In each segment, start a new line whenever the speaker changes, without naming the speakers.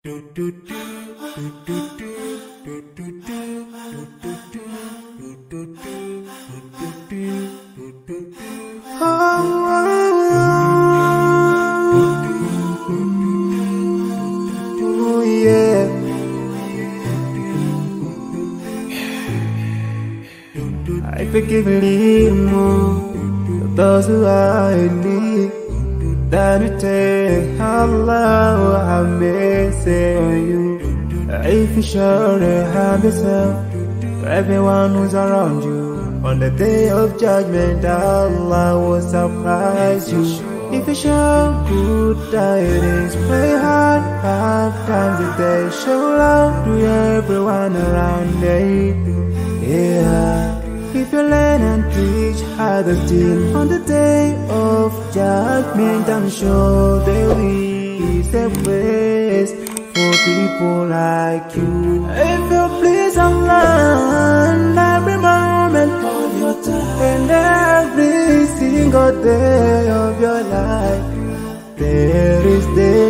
I forgive and leave more those who are in need. That you take Allah have mercy on you. If you surely have yourself to everyone who's around you, on the day of judgment Allah will surprise you. If you show good tidings, pray hard 5 times a day. Show love to everyone around you. Yeah. If you learn and teach others still, on the day of judgment I'm sure there is a place for people like you. If you please Allah every moment of your time and every single day of your life, there's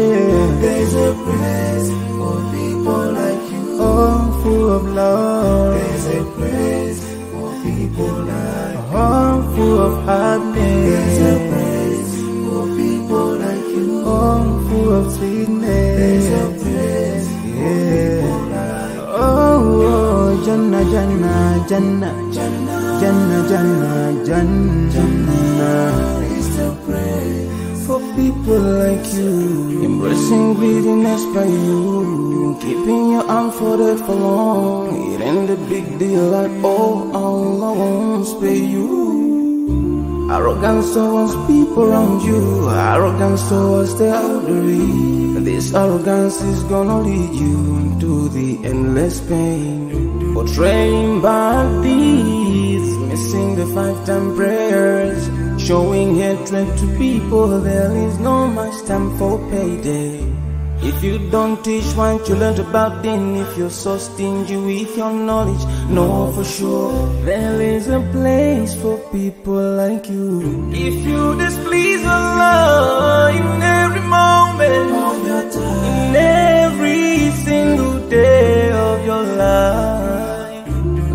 a place for people like you. Oh, full of love. There's a place people like a home full of happiness. There's a place for people like you. Home full of sweetness. There's a place for people like you. Oh, Jannah, Jannah, Jannah, Jannah, Jannah, Jannah, Jannah is the place for people like you. Embracing greediness by you, keeping your arm folded for long. It ain't a big deal at all. Allah won't spare you. Arrogance towards people around you, arrogance towards the elderly. This arrogance is gonna lead you into the endless pain. Portraying bad deeds, missing the 5-time prayers, showing hatred to people. There is no much time for payday. If you don't teach what you learned about them, if you're so stingy with your knowledge, know for sure there is a place for people like you. If you displease Allah in every moment of your time, in every single day of your life,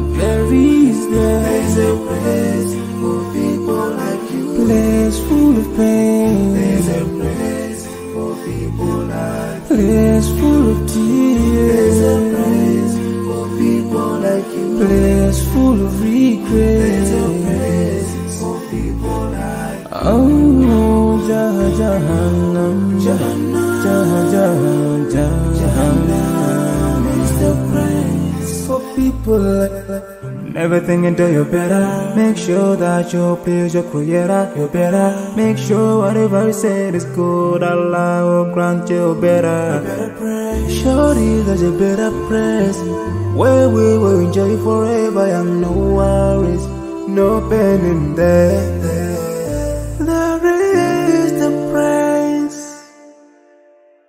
there's a place for people like you. Place full of pain. There's a place for people like you. Place full of tears. There's a place for people like you. Place full of regret. There's a place for people like you. Oh, Jahannam, Jahannam, Jahannam, Jahannam is the place for people like you. Never think until you're better. Make sure that you please your creator. You're better. Make sure whatever you said is good. Allah will grant you better. Surely there's a better place where we will enjoy forever and no worries, no pain in there. There is the praise.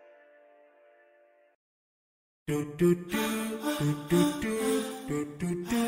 Do do do do do do do do.